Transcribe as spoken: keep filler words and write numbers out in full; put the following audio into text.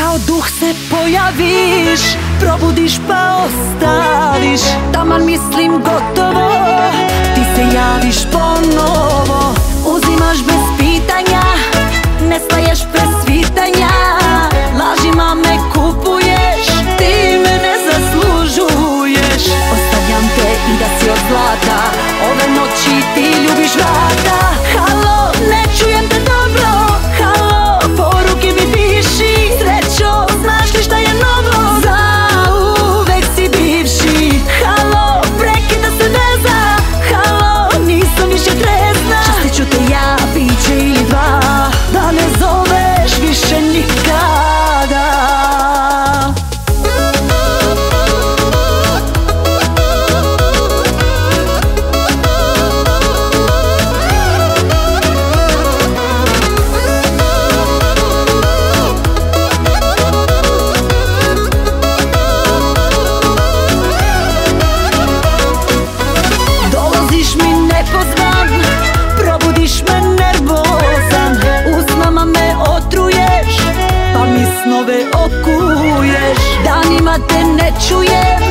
Kao duh se pojaviš, probudiš pa ostaviš. Taman mislim gotovo, ti se javiš ponovo. Uzimaš bez pitanja, nestaješ bez svitanja. Lažima me kupuješ, ti me ne zaslužuješ. Ostavljam te i da si od zlata, ove noći ti ljubiš vrata. Halo, ne čujem te dobro, halo, poruke mi piši. Srećo, znaš li šta je novo, zauvek si bivši. Halo, prekida se veza, halo, nisam više trezna. Častit ću te ja, biće ili dva, da ne zoveš više nikada. Dolaziš mi nepozvan, probudiš me nervozan. Usnama me otruješ, pa mi snove okuješ. Danima te ne čujem,